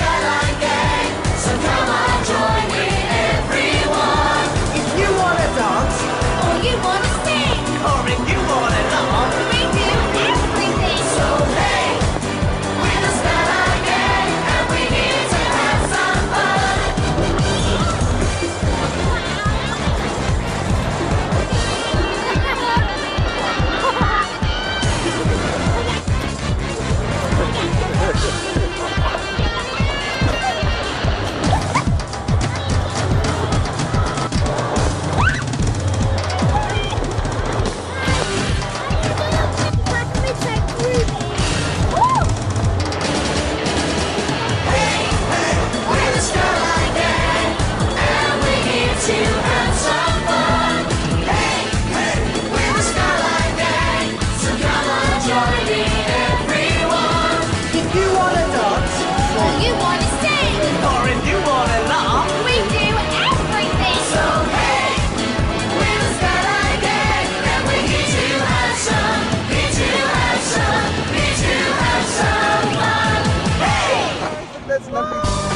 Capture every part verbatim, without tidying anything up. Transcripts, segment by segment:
Skyline Gang, so come on, join in everyone. If you wanna dance, Or you wanna sing, or if you wanna laugh, we do everything. So hey, we're the Skyline Gang, and we're here to have some fun. We're the Skyline Gang, and we're here to have some fun. Hey, hey, we're the Skyline Gang, so come on, join in everyone. if you wanna dance, Or you wanna sing, or if you wanna laugh, we do everything. So hey, we're the Skyline Gang, and we're here to have some, here to have some, here to have some fun. Hey! that's lovely.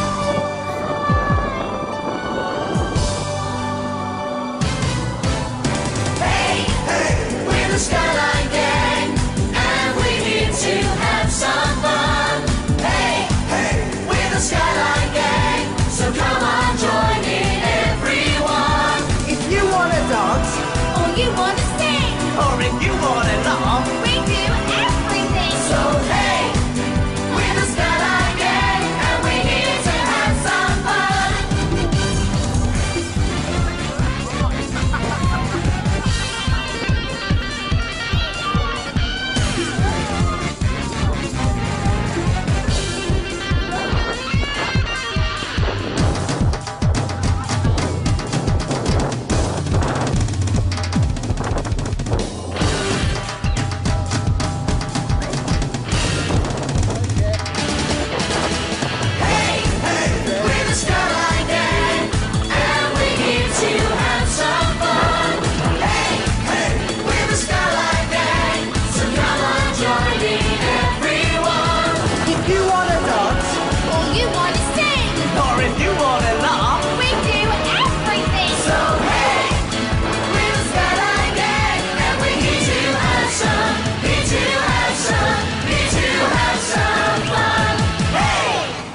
Hey, we're the Skyline Gang, and we're here to have some fun. Hey, we're the Skyline Gang, so come on, join in everyone. If you wanna dance, Or you wanna sing, or if you wanna laugh, we do everything. So hey, we're the Skyline Gang, and we're here to have some fun. Hey, we're the Skyline Gang, and we're here to have some fun. Hey, we're the Skyline Gang, so come on, join in everyone. if you wanna dance, Or you wanna sing, or if you wanna laugh, we do everything. So hey, we're the Skyline Gang, and we're here to have some, here to have some, here to have some fun. Hey!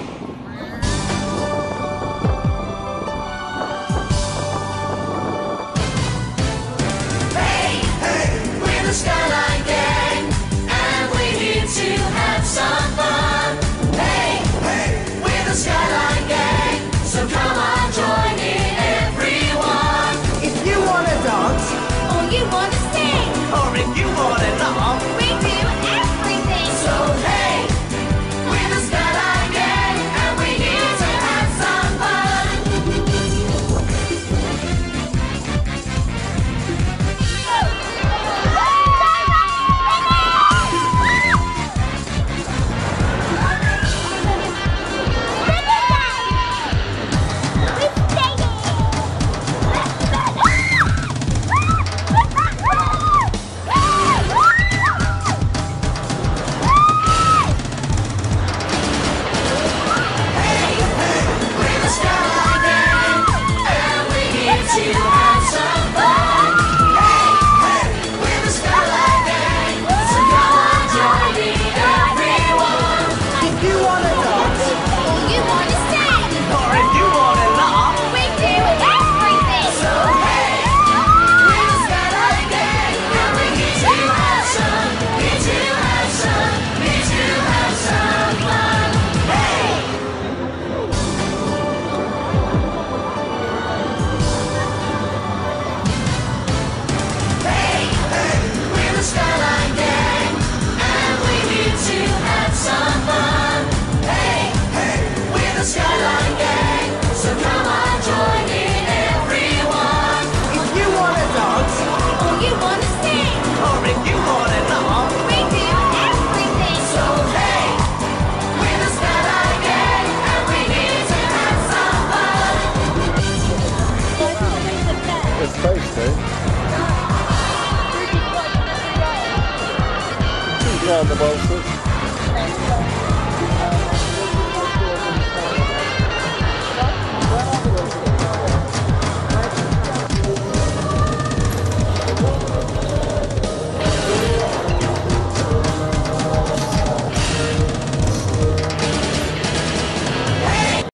Hey, we're the Skyline Gang, and we're here to have some fun. Hey, we're the Skyline Gang, so come on, join in everyone. if you wanna dance, Or you wanna sing, or if you wanna laugh, we do everything. So hey, we're the Skyline Gang, and we're here to have some fun. We're the Skyline Gang, and we're here to have some fun. Hey, we're the Skyline Gang, so come on, join in everyone. if you wanna dance, Or you wanna sing, or if you wanna laugh, we do everything. So hey, we're the Skyline Gang, and we're here to have some, here to have some, here to have some fun. Hey! Hey, we're the Skyline Gang, and we're here to have some fun. Hey, we're the Skyline Gang, so come on, join in everyone. if you wanna dance, Or you wanna sing, or if you wanna laugh, we do everything. So hey, we're the Skyline Gang, and we're here to have some fun. It's supposed to. He's round the bolsters.